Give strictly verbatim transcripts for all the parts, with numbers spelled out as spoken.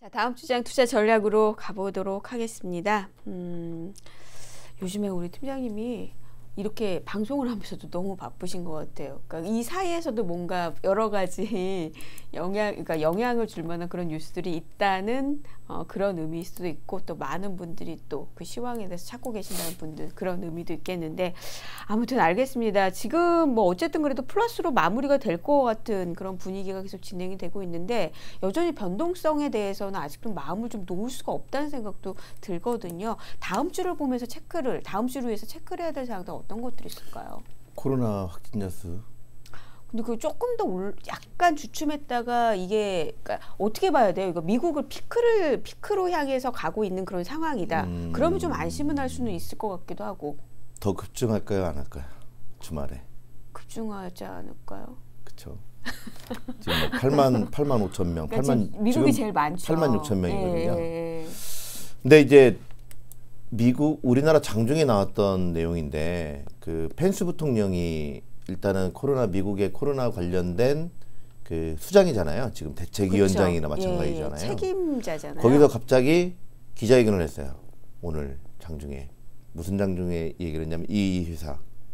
다음 주장 투자 전략으로 가보도록 하겠습니다. 음, 요즘에 우리 팀장님이 이렇게 방송을 하면서도 너무 바쁘신 것 같아요. 그러니까 이 사이에서도 뭔가 여러 가지 영향, 그러니까 영향을 줄 만한 그런 뉴스들이 있다는 어, 그런 의미일 수도 있고, 또 많은 분들이 또 그 시황에 대해서 찾고 계신다는 분들, 그런 의미도 있겠는데, 아무튼 알겠습니다. 지금 뭐 어쨌든 그래도 플러스로 마무리가 될 것 같은 그런 분위기가 계속 진행이 되고 있는데, 여전히 변동성에 대해서는 아직도 마음을 좀 놓을 수가 없다는 생각도 들거든요. 다음 주를 보면서 체크를, 다음 주를 위해서 체크를 해야 될 사항도 어떤 것들이 있을까요? 코로나 확진자 수. 근데 그 조금 더 올, 약간 주춤했다가 이게 그러니까 어떻게 봐야 돼요? 이거 미국을 피크를 피크로 향해서 가고 있는 그런 상황이다. 음, 그러면 좀 안심은 할 수는 있을 것 같기도 하고. 더 급증할까요, 안 할까요? 주말에. 급증하지 않을까요? 그렇죠. 지금 뭐 팔만 팔만 오천 명, 그러니까 팔만 미국이 제일 많죠. 팔만 육천 명이거든요. 예, 예. 근데 이제 미국 우리나라 장중에 나왔던 내용인데, 그 펜스 부통령이 일단은 코로나 미국의 코로나 관련된 그 수장이잖아요. 지금 대책위원장이나 그렇죠. 마찬가지잖아요. 예, 예. 책임자잖아요. 거기서 갑자기 기자회견을 했어요. 오늘 장중에. 무슨 장중에 얘기를 했냐면 이 회사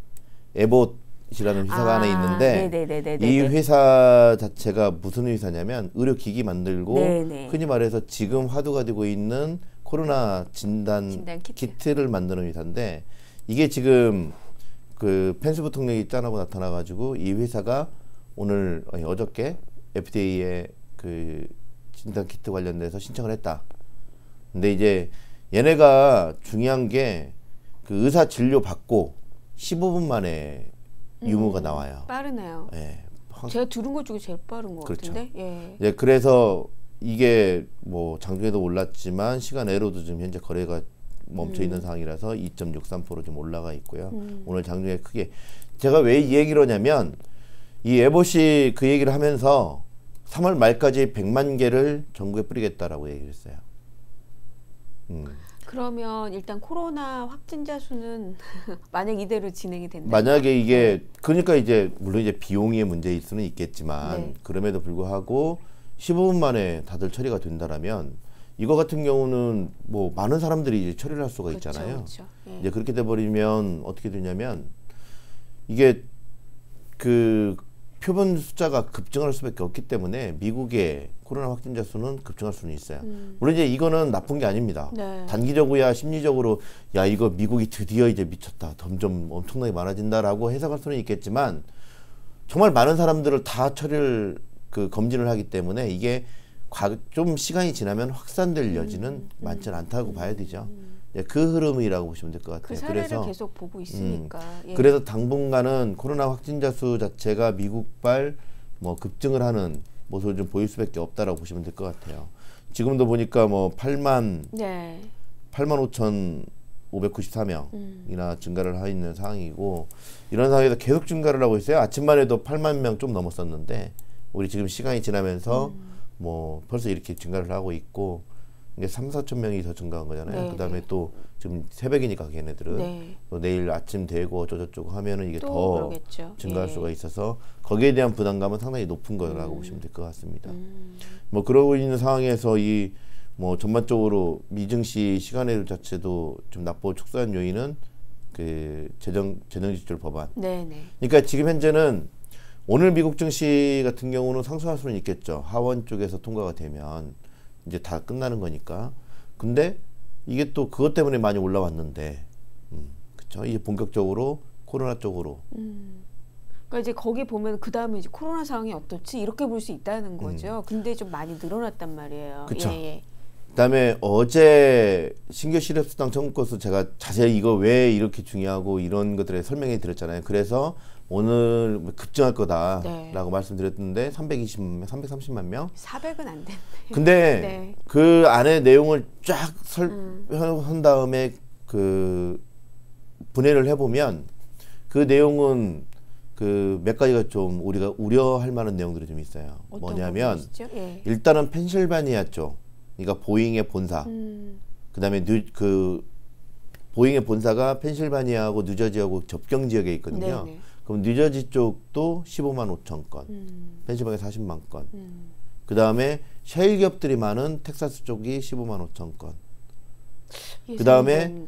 에봇이라는 회사가 아, 하나 있는데, 네네네네네. 이 회사 자체가 무슨 회사냐면 의료기기 만들고, 네네. 흔히 말해서 지금 화두가 되고 있는 코로나 진단, 진단 키트. 키트를 만드는 회사인데, 이게 지금 그 펜스 부통령이 짠하고 나타나가지고 이 회사가 오늘 아니, 어저께 에프디에이에 그 진단 키트 관련돼서 신청을 했다. 근데 이제 얘네가 중요한 게 그 의사 진료 받고 십오 분 만에 유무가 음, 나와요. 빠르네요. 예. 황- 제가 들은 것 중에 제일 빠른 것 그렇죠. 같은데. 예. 예, 그래서 이게 뭐 장중에도 올랐지만 시간 외로도 지금 현재 거래가 멈춰 있는 음. 상황이라서 이 점 육삼 퍼센트 좀 올라가 있고요. 음. 오늘 장중에 크게 제가 왜 이 얘기를 하냐면 이 에봇이 그 얘기를 하면서 삼월 말까지 백만 개를 전국에 뿌리겠다라고 얘기를 했어요. 음. 그러면 일단 코로나 확진자 수는 만약 이대로 진행이 된다. 만약에 이게 그러니까 이제 물론 이제 비용의 문제일 수는 있겠지만, 네. 그럼에도 불구하고 십오 분 만에 다들 처리가 된다라면 이거 같은 경우는 뭐 많은 사람들이 이제 처리를 할 수가 그렇죠, 있잖아요. 그렇죠. 예. 이제 그렇게 돼 버리면 어떻게 되냐면 이게 그 표본 숫자가 급증할 수밖에 없기 때문에 미국의 코로나 확진자 수는 급증할 수는 있어요. 음. 물론 이제 이거는 나쁜 게 아닙니다. 네. 단기적으로야 심리적으로 야 이거 미국이 드디어 이제 미쳤다, 점점 엄청나게 많아진다라고 해석할 수는 있겠지만, 정말 많은 사람들을 다 처리를 그 검진을 하기 때문에 이게 과, 좀 시간이 지나면 확산될 여지는 음, 많지는 음, 않다고 음, 봐야 되죠. 음. 예, 그 흐름이라고 보시면 될 것 같아요. 그 사례를 그래서 계속 보고 있으니까. 예. 그래서 당분간은 코로나 확진자 수 자체가 미국발 뭐 급증을 하는 모습을 좀 보일 수밖에 없다라고 보시면 될 것 같아요. 지금도 보니까 뭐 팔만 네. 팔만 오천오백구십사 명이나 음. 증가를 하고 있는 상황이고, 이런 상황에서 계속 증가를 하고 있어요. 아침만 해도 팔만 명 좀 넘었었는데 우리 지금 시간이 지나면서 음. 뭐 벌써 이렇게 증가를 하고 있고, 이게 삼, 사천 명이 더 증가한 거잖아요. 네, 그다음에 네. 또 지금 새벽이니까 걔네들은 네. 또 내일 아침 되고 어쩌고저쩌고 하면은 이게 또 더 그러겠죠. 증가할 예. 수가 있어서 거기에 대한 부담감은 상당히 높은 거라고 음. 보시면 될 것 같습니다. 음. 뭐 그러고 있는 상황에서 이 뭐 전반적으로 미증시 시간외로 자체도 좀 나쁘고 축소한 요인은 그 재정 재정지출 법안. 네네. 그러니까 지금 현재는 오늘 미국 증시 같은 경우는 상승할 수는 있겠죠. 하원 쪽에서 통과가 되면 이제 다 끝나는 거니까. 근데 이게 또 그것 때문에 많이 올라왔는데, 음, 그렇죠. 이제 본격적으로 코로나 쪽으로. 음. 그러니까 이제 거기 보면 그 다음에 이제 코로나 상황이 어떨지 이렇게 볼 수 있다는 거죠. 근데 좀 많이 늘어났단 말이에요. 그쵸. 예, 예. 그다음에 어제 신규 실업수당 청구건수 제가 자세히 이거 왜 이렇게 중요하고 이런 것들에 설명해 드렸잖아요. 그래서 오늘 급증할 거다라고 네. 말씀드렸는데 삼백이십, 삼백삼십만 명. 사백은 안 됐네. 근데 네. 그 안에 내용을 쫙 음. 설명한 다음에 그 분해를 해보면 그 내용은 그 몇 가지가 좀 우리가 우려할 만한 내용들이 좀 있어요. 어떤 뭐냐면 부분이시죠? 예. 일단은 펜실바니아 쪽, 그러니까 보잉의 본사, 음. 그다음에 뉴, 그 보잉의 본사가 펜실바니아하고 뉴저지하고 접경 지역에 있거든요. 네네. 그럼 뉴저지 쪽도 십오만 오천 건, 음. 펜실바니아 사십만 건. 음. 그 다음에 셰일 기업들이 많은 텍사스 쪽이 십오만 오천 건. 그 다음에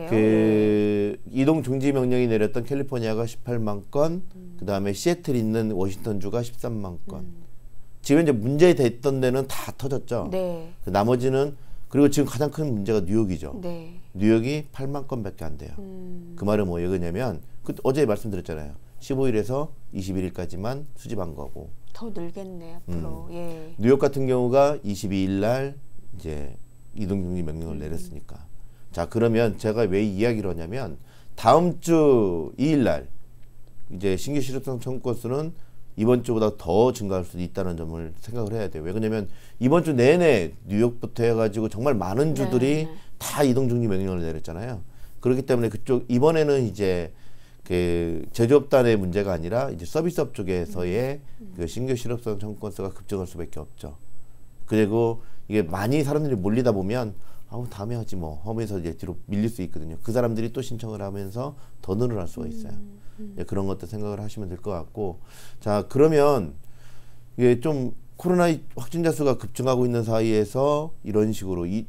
그 네. 이동 중지 명령이 내렸던 캘리포니아가 십팔만 건, 음. 그 다음에 시애틀 있는 워싱턴주가 십삼만 건. 음. 지금 이제 문제 됐던 데는 다 터졌죠. 네. 그 나머지는 그리고 지금 가장 큰 문제가 뉴욕이죠. 네. 뉴욕이 팔만 건밖에 안 돼요. 음. 그 말은 뭐예요? 그냐면 그 어제 말씀드렸잖아요. 십오 일에서 이십일 일까지만 수집한 거고. 더 늘겠네 앞으로. 음. 예. 뉴욕 같은 경우가 이십이 일 날 이제 이동중지 명령을 음. 내렸으니까. 자 그러면 제가 왜 이 이야기를 하냐면 다음 주 이 일 날 이제 신규 실업성 청구 건수는 이번 주보다 더 증가할 수도 있다는 점을 생각을 해야 돼요. 왜 그러냐면 이번 주 내내 뉴욕부터 해가지고 정말 많은 주들이 네. 다 이동중지 명령을 내렸잖아요. 그렇기 때문에 그쪽 이번에는 이제 그 제조업단의 문제가 아니라 이제 서비스업 쪽에서의 음. 그 신규 실업성 청구 건수가 급증할 수밖에 없죠. 그리고 이게 많이 사람들이 몰리다 보면 아우 다음에 하지 뭐 하면서 이제 뒤로 밀릴 수 있거든요. 그 사람들이 또 신청을 하면서 더 늘어날 수가 있어요. 음, 음. 예, 그런 것도 생각을 하시면 될 것 같고, 자 그러면 이게 좀 코로나 확진자 수가 급증하고 있는 사이에서 이런 식으로 이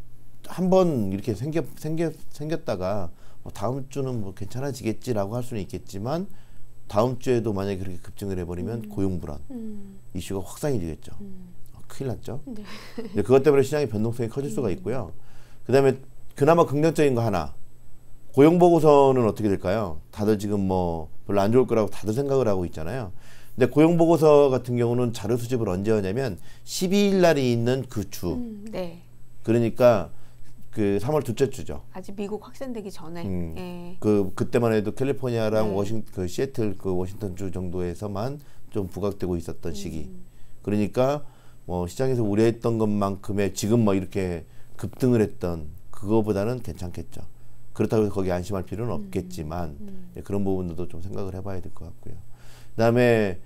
한번 이렇게 생겨 생겨 생겼다가 뭐 다음 주는 뭐 괜찮아지겠지라고 할 수는 있겠지만 다음 주에도 만약에 그렇게 급증을 해버리면 음. 고용 불안 음. 이슈가 확산이 되겠죠. 음. 큰일 났죠. 네. 그것 때문에 시장의 변동성이 커질 수가 있고요. 그 다음에 그나마 긍정적인 거 하나. 고용 보고서는 어떻게 될까요? 다들 지금 뭐 별로 안 좋을 거라고 다들 생각을 하고 있잖아요. 근데 고용 보고서 같은 경우는 자료 수집을 언제 하냐면 십이 일 날이 있는 그 주. 음, 네. 그러니까 그 삼월 둘째 주죠. 아직 미국 확산되기 전에. 음, 예. 그 그때만 해도 캘리포니아랑 네. 워싱 그 시애틀 그 워싱턴 주 정도에서만 좀 부각되고 있었던 음. 시기. 그러니까 뭐 시장에서 우려했던 것만큼의 지금 뭐 이렇게 급등을 했던 그거보다는 괜찮겠죠. 그렇다고 해서 거기 안심할 필요는 음. 없겠지만 음. 예, 그런 부분들도 좀 생각을 해봐야 될 것 같고요. 그다음에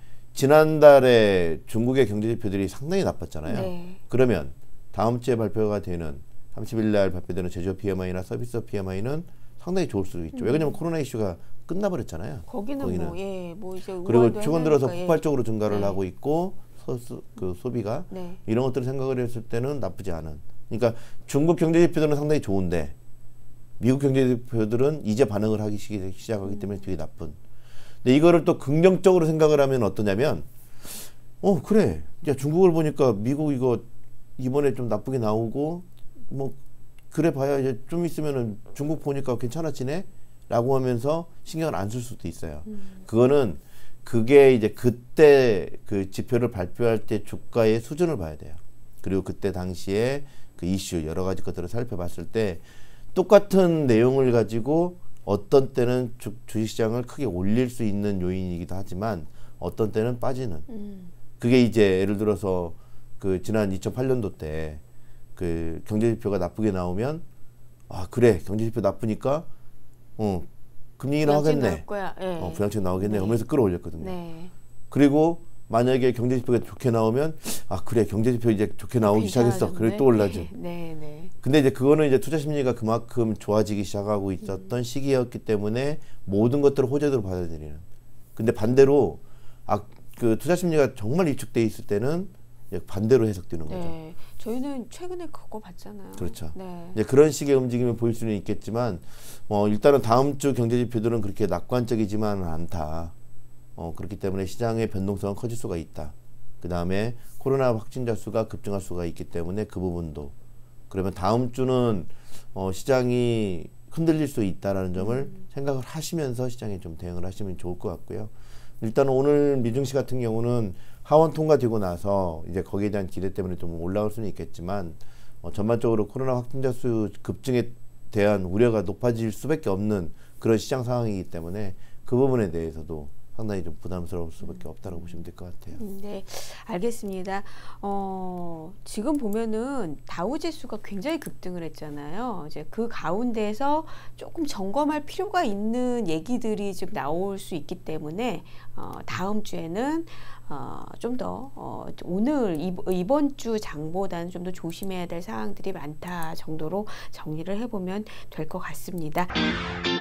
지난달에 중국의 경제지표들이 상당히 나빴잖아요. 네. 그러면 다음 주에 발표가 되는 삼십 일 날 발표되는 제조업 피엠아이나 서비스업 피엠아이는 상당히 좋을 수도 있죠. 음. 왜냐하면 코로나 이슈가 끝나버렸잖아요. 거기는, 거기는. 뭐, 예, 뭐 이제 그리고 최근 들어서 예. 폭발적으로 증가를 네. 하고 있고 소, 그 소비가 네. 이런 것들을 생각을 했을 때는 나쁘지 않은. 그러니까 중국 경제지표들은 상당히 좋은데 미국 경제지표들은 이제 반응을 하기 시작하기 음. 때문에 되게 나쁜. 근데 이거를 또 긍정적으로 생각을 하면 어떠냐면, 어 그래, 야 중국을 보니까 미국 이거 이번에 좀 나쁘게 나오고 뭐 그래 봐야 이제 좀 있으면은 중국 보니까 괜찮아지네?라고 하면서 신경을 안 쓸 수도 있어요. 음. 그거는 그게 이제 그때 그 지표를 발표할 때 주가의 수준을 봐야 돼요. 그리고 그때 당시에 그 이슈 여러 가지 것들을 살펴봤을 때 똑같은 내용을 가지고 어떤 때는 주, 주식시장을 크게 올릴 수 있는 요인이기도 하지만 어떤 때는 빠지는. 음. 그게 이제 예를 들어서 그 지난 이천팔 년도 때 그 경제지표가 나쁘게 나오면 아 그래 경제지표 나쁘니까 어 금리 인하 하겠네. 네. 어, 부양책 나오겠네. 네. 하면서 끌어올렸거든요. 네. 그리고 만약에 경제지표가 좋게 나오면 아 그래 경제지표 이제 좋게 나오기 시작했어. 그래 또 올라죠. 네. 네. 네. 근데 이제 그거는 이제 투자 심리가 그만큼 좋아지기 시작하고 있었던 음. 시기였기 때문에 모든 것들을 호재로 받아들이는. 근데 반대로 아 그 투자 심리가 정말 위축돼 있을 때는 반대로 해석되는 거죠. 네. 저희는 최근에 그거 봤잖아요. 그렇죠. 네. 이제 그런 식의 움직임을 보일 수는 있겠지만 어, 일단은 다음 주 경제지표들은 그렇게 낙관적이지만은 않다. 어, 그렇기 때문에 시장의 변동성은 커질 수가 있다. 그 다음에 코로나 확진자 수가 급증할 수가 있기 때문에 그 부분도 그러면 다음 주는 어, 시장이 흔들릴 수 있다라는 점을 음. 생각을 하시면서 시장에 좀 대응을 하시면 좋을 것 같고요. 일단 오늘 미증시 같은 경우는 하원 통과되고 나서 이제 거기에 대한 기대 때문에 좀 올라올 수는 있겠지만 어, 전반적으로 코로나 확진자 수 급증에 대한 우려가 높아질 수밖에 없는 그런 시장 상황이기 때문에 그 부분에 대해서도 상당히 좀 부담스러울 수밖에 없다고 보시면 될 것 같아요. 네, 알겠습니다. 어, 지금 보면은 다우지수가 굉장히 급등을 했잖아요. 이제 그 가운데서 조금 점검할 필요가 있는 얘기들이 지금 나올 수 있기 때문에 어, 다음 주에는 어, 좀 더 어, 오늘 이번 주 장보다는 좀 더 조심해야 될 사항들이 많다 정도로 정리를 해보면 될 것 같습니다.